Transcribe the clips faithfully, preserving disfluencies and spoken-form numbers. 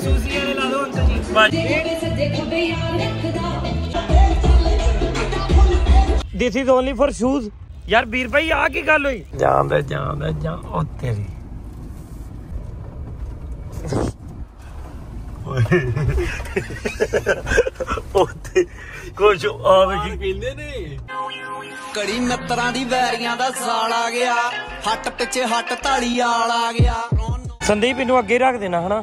सूजी वाले ला दो अंकल जी। भाजी this is only for shoes. यार वीर भाई आ की गल हुई? जान दे जान दे जान ओ तेरी कुछ कहते ने कड़ी मित्रा दी वैरियां दा साल आ गया, हट पिछे हट ताली आल आ गया। संदीप इनू अगे रख देना है ना,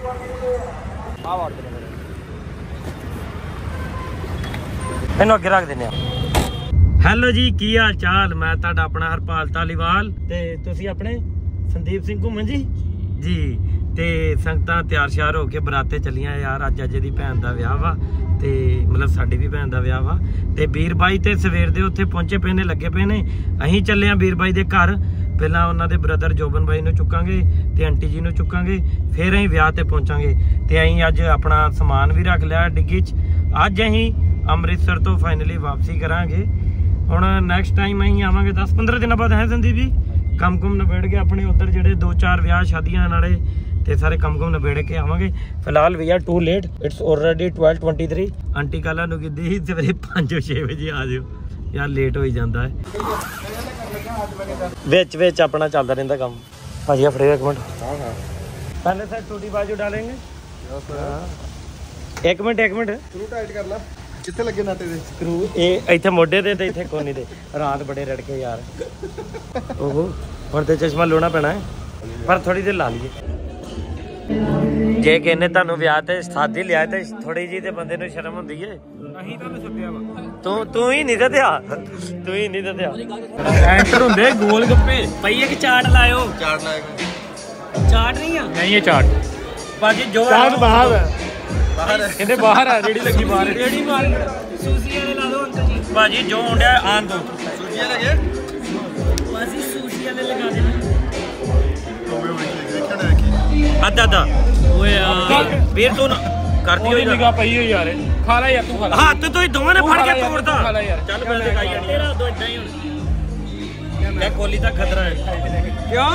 इनू अगे रख देने। हेलो जी की हाल चाल, मैं तुहाडा अपना हरपाल धालीवाल ते तुसी अपने संदीप सिंह घुमन जी जी ते संगतां तैयार श्यार हो के बराते चलियां यार। अज अजय दी भैन दा विआह वा ते मतलब साडी भी भैन दा विआह वा ते वीर बाई ते सवेर दे उत्थे पहुंचे पे ने लगे पे ने। अहीं चले आ वीर बाई दे घर, पहला उन्हां दे ब्रदर जोबन बाई नूं चुकांगे ते आंटी जी नूं चुकांगे, फिर अहीं विआह ते पहुंचांगे। ते अहीं अज अपना समान भी रख लिया डिग्गी च। अज अहीं अमृतसर तो फाइनली वापसी करांगे। हुण नैक्सट टाइम अहीं आवांगे दस पंद्रह दिन बाद है संदीप जी। कम कुम नबेड़ के अपने उधर जेडे दो चार विआह शादियां नाले ते सारे कम कुम नबेड़ के आवांगे। फिलहाल we are too late, it's already twelve twenty three. Aunty कल नूं कहदी सी सवेरे पांच छे बजे आ जाओ, यार लेट हो ही जाता है। विच विच अपना चलता रहिंदा काम। भाजी फड़े एक मिनट, पहले सर टूटी बाजू डालेंगे। एक मिनट एक मिनट, स्क्रू टाइट कर ला। कित्थे लगे ना तेरे स्क्रू? ए इत्थे मोढे ते ते इत्थे कोनी ते। रात बड़े रड़के यार। ओहो हुण ते चश्मा लाना पैना है, पर थोड़ी देर ला लीए। जे किन्ने तुहानू विआह ते सादी लिया ते थोड़ी जी ते बंदे नूं शर्म हुंदी है। अहीं तुहानू सद्दिया वा, तू तू ही नहीं दद्या, तू ही नहीं दद्या। एंटर हुंदे गोल गप्पे पई एक चाट लायो। चाट लायो, चाट नहीं है नहीं ये चाट बाजी जो चाट बाहर है, बाहर है कहंदे बाहर है। रेडी लगी बाहर, रेडी बाहर। सूजी वाले ला दो अंकल जी। बाजी जो होंडा आन दो। सूजी वाले लगे बाजी, सूजी वाले लगा देना। अद्धा अद्धा ओए यार वीर तू करती हो निगाह पई हो यार। खा ले यार, तू खा ले। हाथ तो ही दोवां ने फड़ के तोड़दा। खा ले यार, चल मैं दिखाई यार तेरा दो इदां ही हुण। मैं कोली दा खतरा है क्यों?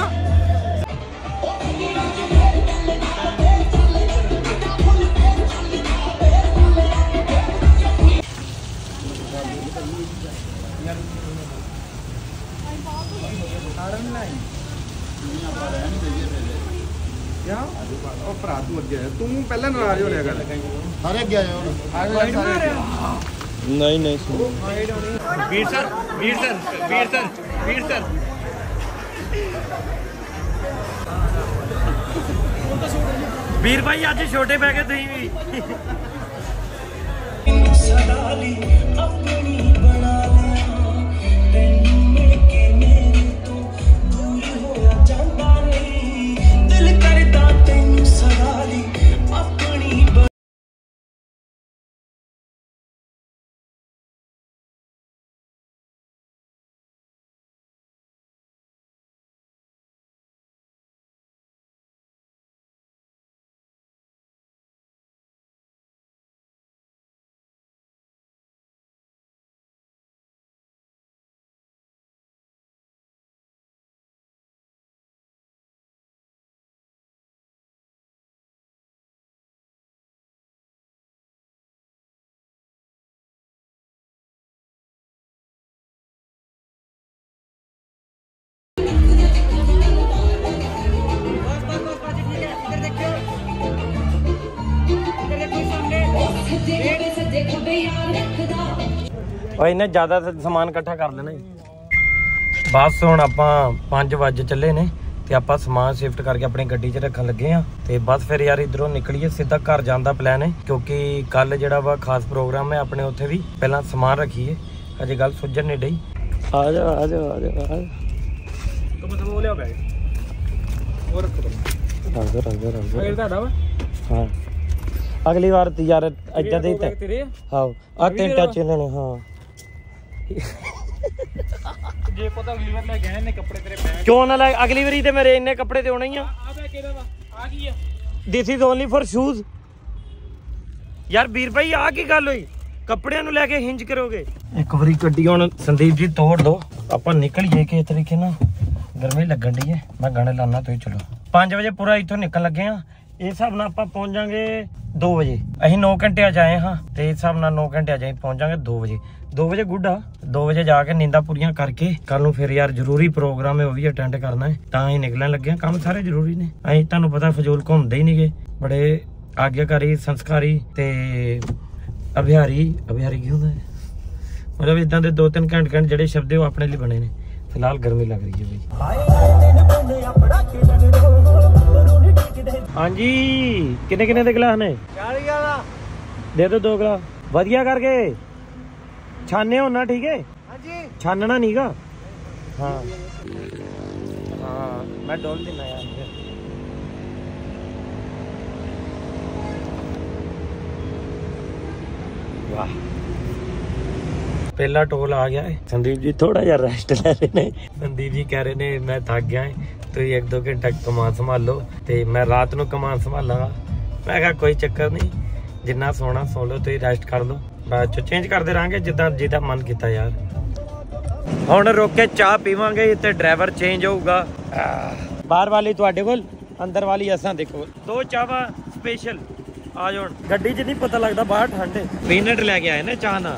क्या ओ भरा तू अगे है, तू पहले नाराज हो रहा कर सारे अगे आ जाओ। नहीं नहीं वीर सर वीर सर वीर सर वीर सर वीर भाई आज छोटे पै गए तुम भी। इन्हें ज्यादा समान इकट्ठा कर लेना। बस हुण आपां पांच बज चले ने ते आपां समान शिफ्ट करके अपनी गड्डी च रखन लगे हाँ। ते बस फिर यार इधरों निकलीए, सीधा घर जाने का प्लान है क्योंकि कल जिहड़ा वा खास प्रोग्राम है अपने उत्थे भी। पहला समान रखिए, अजे गल सुझन नहीं डई। आ जाओ आ जाओ आ जाओ आ तो मतलब वो लिया बैग और रखो रख दो रख दो रख दो अगर ਤੁਹਾਡਾ ਵਾ। हाँ अगली बार यार इदा दे ते हाँ आ तीन टच लेने। हाँ जे पता अगली बार ले गए ने कपड़े तेरे बैग क्यों ना ले, अगली बारी ते मेरे इन्ने कपड़े ते होने ही आ। आ बैग केदा वा आ की है? This is only for shoes. यार वीर भाई आ की गल हुई? कपड़ियां नु लेके हिंज करोगे? एक बारी गड्डी हुण संदीप जी तोड़ दो, आपां निकलिए किस तरीके ना। गर्मी लगन दी है, मैं गाने लाना तुसीं चलो। पांच बजे पूरा इत्थों निकल लगे हाँ। ਇਸ ਹਿਸਾਬ ਨਾਲ ਆਪਾਂ ਪਹੁੰਚ ਜਾਾਂਗੇ ਦੋ ਵਜੇ। ਅਸੀਂ ਨੌ ਘੰਟਿਆਂ ਚ ਆਏ ਹਾਂ ਤੇ ਇਸ ਹਿਸਾਬ ਨਾਲ ਨੌ ਘੰਟਿਆਂ ਚ ਅਸੀਂ ਪਹੁੰਚ ਜਾਾਂਗੇ ਦੋ ਵਜੇ। ਦੋ ਵਜੇ ਗੁੱਡ ਆ। ਦੋ ਵਜੇ ਜਾ ਕੇ ਨੀਂਦਾਂ ਪੂਰੀਆਂ ਕਰਕੇ ਕੱਲ ਨੂੰ ਫਿਰ ਯਾਰ ਜ਼ਰੂਰੀ ਪ੍ਰੋਗਰਾਮ ਹੈ, ਉਹ ਵੀ ਅਟੈਂਡ ਕਰਨਾ ਹੈ, ਤਾਂ ਅਸੀਂ ਨਿਕਲਣ ਲੱਗੇ ਹਾਂ। ਕੰਮ ਸਾਰੇ ਜ਼ਰੂਰੀ ਨੇ। ਅਸੀਂ ਤੁਹਾਨੂੰ ਪਤਾ ਫਜ਼ੂਲ ਘੁੰਮਦੇ ਹੀ ਨਹੀਂਗੇ, ਬੜੇ ਆਗਿਆਕਾਰੀ, ਸੰਸਕਾਰੀ ਤੇ ਅਭਿਆਰੀ। ਅਭਿਆਰੀ ਕੀ ਹੁੰਦਾ ਹੈ? ਮਤਲਬ ਇਦਾਂ ਦੇ ਦੋ ਤਿੰਨ ਘੰਟੇ ਘੰਟੇ ਜਿਹੜੇ ਸ਼ਬਦ ਉਹ ਆਪਣੇ ਲਈ ਬਣੇ ਨੇ। ਫਿਲਹਾਲ ਗਰਮੀ ਲੱਗ ਰਹੀ ਹੈ ਬਈ। ਹਾਂਜੀ ਕਿੰਨੇ ਕਿੰਨੇ ਦੇ ਗਲਾਸ ਨੇ? ਚਾਲੀ ਵਾਲਾ ਦੇ ਦੋ, ਦੋ ਗਲਾਸ ਵਧੀਆ ਕਰਕੇ। ਛਾਨੇ ਹੋਣਾ ਠੀਕ ਹੈ? ਹਾਂਜੀ ਛਾਨਣਾ ਨਹੀਂਗਾ। ਹਾਂ ਹਾਂ ਮੈਂ ਡੋਲ ਦਿੰਦਾ ਯਾਰ। ਵਾਹ ਪਹਿਲਾ ਟੋਲ ਆ ਗਿਆ ਹੈ। ਸੰਦੀਪ ਜੀ ਥੋੜਾ ਜਿਹਾ ਰੈਸਟ ਲੈ ਰਹੇ ਨੇ। ਸੰਦੀਪ ਜੀ ਕਹਿ ਰਹੇ ਨੇ ਮੈਂ ਥੱਕ ਗਿਆ ਤੁਸੀਂ ਇੱਕ ਦੋ ਘੰਟਾ ਕਮਾਨ ਸੰਭਾਲੋ ਤੇ ਮੈਂ ਰਾਤ ਨੂੰ ਕਮਾਨ ਸੰਭਾਲਾਂਗਾ। ਮੈਂ ਕਿਹਾ ਕੋਈ ਚੱਕਰ ਨਹੀਂ, ਜਿੰਨਾ ਸੋਣਾ ਸੋ ਲਓ, ਤੁਸੀਂ ਰੈਸਟ ਕਰ ਲਓ, ਬਾਅਦ ਚ ਚੇਂਜ ਕਰਦੇ ਰਹਾਂਗੇ ਜਿੱਦਾਂ ਜਿਹਦਾ ਮਨ ਕੀਤਾ ਯਾਰ। ਹੁਣ ਰੁਕ ਕੇ ਚਾਹ ਪੀਵਾਂਗੇ ਤੇ ਡਰਾਈਵਰ ਚੇਂਜ ਹੋਊਗਾ। ਬਾਹਰ ਵਾਲੀ ਤੁਹਾਡੇ ਕੋਲ, ਅੰਦਰ ਵਾਲੀ ਅਸਾਂ ਦੇਖੋ। ਦੋ ਚਾਹਾਂ ਸਪੈਸ਼ਲ ਆ ਜਾਣ। ਗੱਡੀ 'ਚ ਨਹੀਂ ਪਤਾ ਲੱਗਦਾ ਬਾਹਰ ਠੰਡ ਹੈ। ਪੀਨਟ ਲੈ ਕੇ ਆਏ ਨੇ ਚਾਹ ਨਾਲ।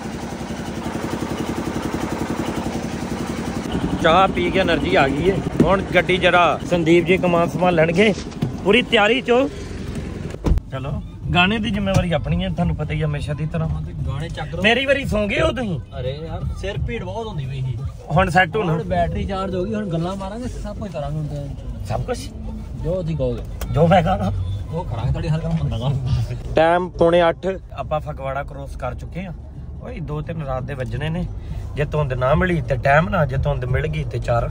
ਚਾਹ ਪੀ ਕੇ એનર્ਜੀ ਆ ਗਈ ਹੈ। ਹੁਣ ਗੱਡੀ ਜਰਾ ਸੰਦੀਪ ਜੀ ਕਮਾਨ ਸੰਭਾਲਣਗੇ। ਪੂਰੀ ਤਿਆਰੀ ਚੋ ਚਲੋ। ਗਾਣੇ ਦੀ ਜ਼ਿੰਮੇਵਾਰੀ ਆਪਣੀ ਹੈ, ਤੁਹਾਨੂੰ ਪਤਾ ਹੀ ਹਮੇਸ਼ਾ ਦੀ ਤਰ੍ਹਾਂ। ਗਾਣੇ ਚੱਕ ਲਓ। ਮੇਰੀ ਵਾਰੀ ਸੌਂ ਗਏ ਹੋ ਤੁਸੀਂ? ਅਰੇ ਯਾਰ ਸਿਰ ਪੀੜ ਬਹੁਤ ਹੁੰਦੀ ਪਈ ਸੀ। ਹੁਣ ਸੈੱਟ ਹੋਣਾ, ਬੈਟਰੀ ਚਾਰਜ ਹੋ ਗਈ। ਹੁਣ ਗੱਲਾਂ ਮਾਰਾਂਗੇ, ਸਭ ਕੁਝ ਕਰਾਂਗੇ। ਹੁਣ ਸਭ ਕੁਝ ਜੋ ਤੁਸੀਂ ਕਹੋਗੇ, ਜੋ ਮੈਂ ਕਹਾਂ ਉਹ ਕਰਾਂਗੇ। ਤੁਹਾਡੀ ਹਰ ਕੰਮ ਬੰਦਾ ਕੰਮ। ਟਾਈਮ ਪੌਣੇ ਅੱਠ ਆਪਾਂ ਫਗਵਾੜਾ ਕ੍ਰੋਸ ਕਰ ਚੁੱਕੇ ਹਾਂ। ਓਏ ਦੋ ਤਿੰਨ ਰਾਤ ਦੇ ਵੱਜਣੇ ਨੇ। ਜੇ ਧੁੰਦ ਨਾ ਮਿਲੀ ਤੇ ਟਾਈਮ ਨਾ, ਜੇ ਧੁੰਦ ਮਿਲ ਗਈ ਤੇ ਚਾਰ।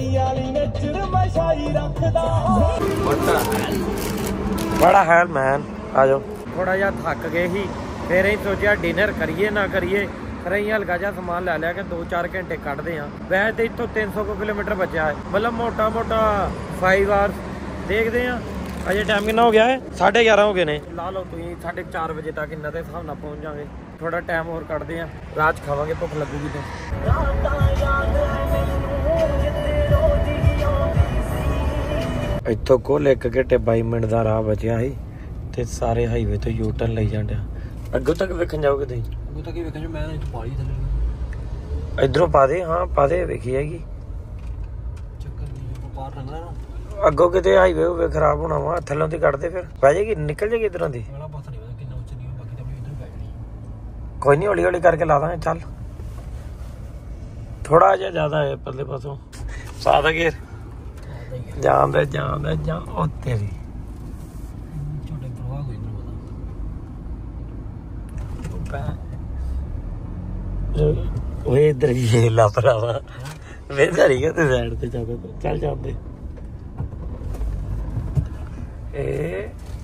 ਬੜਾ ਹੈਲ ਮੈਨ ਆ ਜਾਓ। ਥੋੜਾ ਜਿਹਾ ਥੱਕ ਗਏ ਸੀ, ਫਿਰ ਅਸੀਂ ਸੋਚਿਆ ਡਿਨਰ ਕਰੀਏ ਨਾ ਕਰੀਏ। ਫਿਰ ਅਸੀਂ ਹਲਕਾ ਜਿਹਾ ਸਮਾਨ ਲੈ ਲਿਆ ਕਿ ਦੋ ਚਾਰ ਘੰਟੇ ਕੱਢਦੇ ਹਾਂ। ਵੈਸੇ ਤੇ ਇੱਥੋਂ ਤਿੰਨ ਸੌ ਕਿਲੋਮੀਟਰ ਬਚਿਆ ਹੈ, ਮਤਲਬ ਮੋਟਾ ਮੋਟਾ ਫਾਈਵ ਆਵਰਸ। ਦੇਖਦੇ ਹਾਂ ਅਜੇ ਟਾਈਮ ਕਿੰਨਾ ਹੋ ਗਿਆ ਹੈ? ਸਾਢੇ ਗਿਆਰਾਂ ਹੋ ਗਏ ਨੇ। ਲਾ ਲਓ ਤੁਸੀਂ ਸਾਢੇ ਚਾਰ ਵਜੇ ਤੱਕ ਇੰਨਾ ਦੇ ਹਿਸਾਬ ਨਾਲ ਪਹੁੰਚ ਜਾਵਾਂਗੇ। ਥੋੜਾ ਟਾਈਮ ਹੋਰ ਕੱਢਦੇ ਹਾਂ, ਰਾਤ ਖਾਵਾਂਗੇ, ਭੁੱਖ ਲੱਗੂਗੀ ਤੇ। ਇੱਥੋਂ ਕੋਲ ਇੱਕ ਘੰਟੇ ਬਾਈ ਮਿੰਟ ਦਾ ਰਾਹ ਬਚਿਆ ਸੀ ਤੇ ਸਾਰੇ ਹਾਈਵੇ ਤੋਂ ਯੂ ਟਰਨ ਲਈ ਜਾਂਦੇ ਆ। ਅੱਗੋਂ ਤੱਕ ਵੇਖਣ ਜਾਓਗੇ ਤੁਸੀਂ? ਅੱਗੋਂ ਤੱਕ ਹੀ ਵੇਖਣ। ਮੈਂ ਪਾਲੀ ਥੱਲੇ ਇਧਰੋਂ ਪਾ ਦੇ। ਹਾਂ ਪਾ ਦੇ, ਵੇਖੀ ਹੈਗੀ। ਚੱਕਰ ਨਹੀਂ ਪਾਰ ਲੰਘਣਾ ਨਾ। ਅੱਗੋਂ ਕਿਤੇ ਹਾਈਵੇ ਹੋਵੇ ਖਰਾਬ ਹੋਣਾ ਵਾ, ਥੱਲੋਂ ਦੀ ਕੱਢਦੇ ਫਿਰ ਪੈ ਜਾਏਗੀ, ਨਿਕਲ ਜਾਏਗੀ ਇਧਰੋਂ ਦੀ। ਕੋਈ ਨਹੀਂ ਹੌਲੀ ਹੌਲੀ ਕਰਕੇ ਲਾ ਦਾਂਗੇ। ਚੱਲ ਥੋੜਾ ਜਿਹਾ ਜ਼ਿਆਦਾ ਹੈ ਪਰਲੇ ਪਾਸੋਂ। ਪਾ ਦਾ ਗੇਰ ਜਾਂਦੇ ਜਾਂਦੇ ਜਾਂ ਉੱਤੇ ਵੀ ਉਹ ਇਧਰ ਵੀ ਲਾਪਰਾਵਾ ਵੇਦਾਰੀ ਕਿ ਸਾਈਡ ਤੇ ਚੱਲ ਚੱਲ ਜਾਂਦੇ। ਇਹ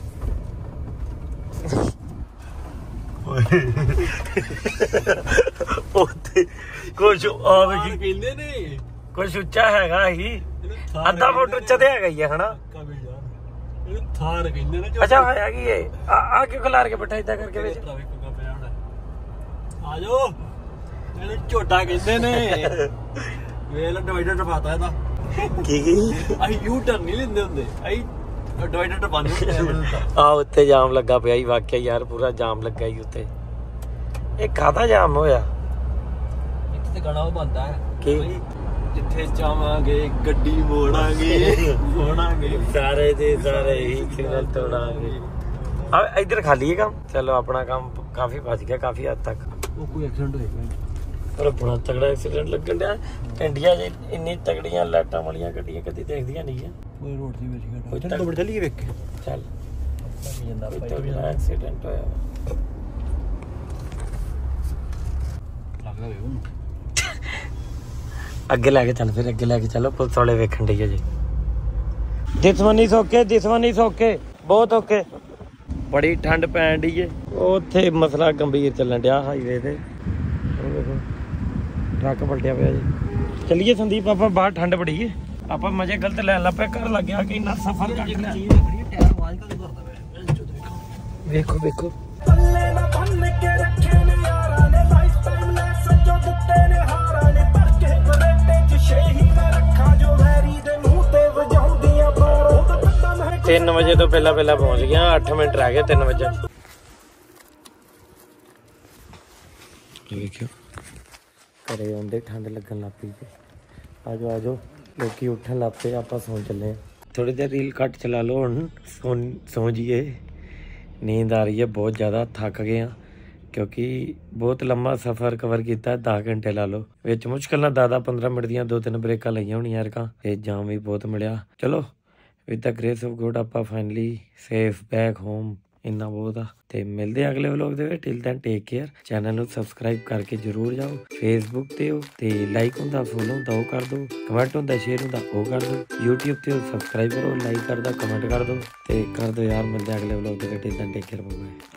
ਉੱਥੇ ਕੁਛ ਆਵੇ ਕੀ ਕਹਿੰਦੇ ਨੇ, ਕੁਛ ਉੱਚਾ ਹੈਗਾ ਹੀ। ਅੱਧਾ ਫੁੱਟ ਉੱਚਾ ਤੇ ਹੈਗਾ ਹੀ ਹੈ ਹਨਾ। ਥਾਰ ਕਹਿੰਦੇ ਨੇ। ਅੱਛਾ ਹੈ ਕੀ ਇਹ? ਆ ਕਿਉਂ ਖਲਾਰ ਕੇ ਬੈਠਾ ਏਦਾਂ ਕਰਕੇ ਵਿੱਚ? ਆ ਜਾਓ, ਇਹਨੂੰ ਝੋਟਾ ਕਹਿੰਦੇ ਨੇ। ਵੇਖ ਲੈ ਡਿਵਾਈਡਰ ਟਪਾਤਾ ਇਹਦਾ। ਕੀ ਕੀ ਅਸੀਂ ਯੂ ਟਰਨ ਨਹੀਂ ਲੈਂਦੇ ਹੁੰਦੇ, ਅਸੀਂ ਡਿਵਾਈਡਰ ਟਪਾਉਂਦੇ। ਆ ਉੱਤੇ ਜਾਮ ਲੱਗਾ ਪਿਆ ਹੀ, ਵਾਕਿਆ ਯਾਰ ਪੂਰਾ ਜਾਮ ਲੱਗਾ ਹੀ ਉੱਤੇ। ਇਹ ਕਾਹਦਾ ਜਾਮ ਹੋਇਆ? ਇੱਥੇ ਤੇ ਗਾਣਾ ਉਹ ਬਣਦਾ ਹੈ ਕਿ ਜਿੱਥੇ ਜਾਵਾਂਗੇ ਗੱਡੀ ਮੋੜਾਂਗੇ ਮੋੜਾਂਗੇ ਸਾਰੇ ਦੇ ਸਾਰੇ ਹੀ ਸਿਗਨਲ ਤੋੜਾਂਗੇ। ਆ ਇੱਧਰ ਖਾਲੀ ਹੈ ਕੰਮ। ਚਲੋ ਆਪਣਾ ਕੰਮ ਕਾਫੀ ਬਚ ਗਿਆ, ਕਾਫੀ ਹੱਦ ਤੱਕ। ਉਹ ਕੋਈ ਐਕਸੀਡੈਂਟ ਹੋਇਆ ਪਰ ਬੜਾ ਤਗੜਾ ਐਕਸੀਡੈਂਟ ਲੱਗਣ ਡਿਆ। ਇੰਡੀਆ 'ਚ ਇੰਨੀ ਤਗੜੀਆਂ ਲਾਈਟਾਂ ਵਾਲੀਆਂ ਗੱਡੀਆਂ ਕਦੀ ਦੇਖਦੀਆਂ ਨਹੀਂ ਆ। ਕੋਈ ਰੋਡ ਦੀ ਵਿੱਚ ਗੱਡੀ ਚੱਲੀਏ ਵੇਖ ਕੇ। ਚੱਲ ਐਕਸੀਡੈਂਟ ਹੋਇਆ ਲੱਗਦਾ ਵੇ ਉਹਨੂੰ। ਅੱਗੇ ਲੈ ਕੇ ਚੱਲ, ਫਿਰ ਅੱਗੇ ਲੈ ਕੇ ਚੱਲੋ। ਪੁਲਿਸ ਵਾਲੇ ਵੇਖਣ ਡਈ ਆ ਜੀ। This one is okay, this one is okay, ਬਹੁਤ ਓਕੇ। ਬੜੀ ਠੰਡ ਪੈਣ ਡਈ ਏ। ਉੱਥੇ ਮਸਲਾ ਗੰਭੀਰ ਚੱਲਣ ਡਿਆ ਹਾਈਵੇ ਤੇ। ਉਹ ਵੇਖੋ ਟਰੱਕ ਪਲਟਿਆ ਪਿਆ ਜੀ। ਚੱਲੀਏ ਸੰਦੀਪ, ਆਪਾਂ ਬਾਹਰ ਠੰਡ ਬੜੀ ਏ। ਆਪਾਂ ਮਜ਼ੇ ਗਲਤ ਲੈਣ ਲੱਗ ਪਏ। ਘਰ ਲੱਗਿਆ ਕਿ ਇੰਨਾ ਸਫ਼ਰ ਕਰਨਾ। ਵੇਖੋ ਵੇਖੋ तीन बजे तो पहला पहला पहुंच गया, अठ मिनट रह गए तीन बजे। देखियो घरे आंदे ठंड लगन लग पई। आ जाओ आ जाओ, लोग उठन लग पे, आप सौ चले। थोड़ी देर रील घट चला लो, हम सौ सौ जाइए। नींद आ रही है बहुत ज़्यादा, थक गए हैं क्योंकि बहुत लंबा सफ़र कवर किया। दस घंटे ला लो, विच मुश्किल ना दस दस पंद्रह मिनट दियां दो तीन ब्रेकां लईयां होणियां यार। ते जाम भी बहुत मिलिया। चलो with the grace of God आप फाइनली सेफ बैक होम, इन्ना बहुत आ। ते मिलते अगले व्लॉग दे विच। Till then take care. Channel नूं सबसक्राइब करके जरूर जाओ। फेसबुक ते हो ते लाइक हुंदा फॉलो हुंदा वो कर दो, कमेंट हुंदा शेयर हुंदा वो कर दो। यूट्यूब ते सबसक्राइब करो, लाइक कर दो, कमेंट कर दो ते कर दो यार। मिलते अगले व्लॉग दे विच। Till then take care, bye bye.